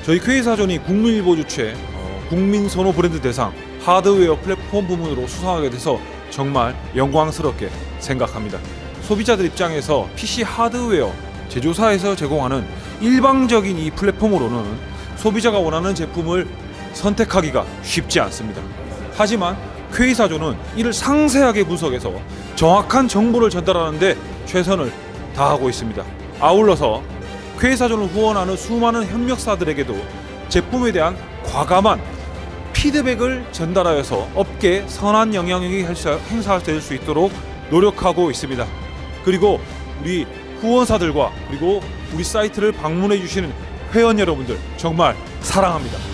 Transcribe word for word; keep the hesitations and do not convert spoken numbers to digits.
저희 퀘이사전이 국민일보 주최 어, 국민선호 브랜드 대상 하드웨어 플랫폼 부문으로 수상하게 돼서 정말 영광스럽게 생각합니다. 소비자들 입장에서 피씨 하드웨어 제조사에서 제공하는 일방적인 이 플랫폼으로는 소비자가 원하는 제품을 선택하기가 쉽지 않습니다. 하지만 퀘이사전은 이를 상세하게 분석해서 정확한 정보를 전달하는 데 최선을 다하고 있습니다. 아울러서 퀘이사전을 후원하는 수많은 협력사들에게도 제품에 대한 과감한 피드백을 전달하여서 업계에 선한 영향력이 행사될 수 있도록 노력하고 있습니다. 그리고 우리 후원사들과 그리고 우리 사이트를 방문해 주시는 회원 여러분들 정말 사랑합니다.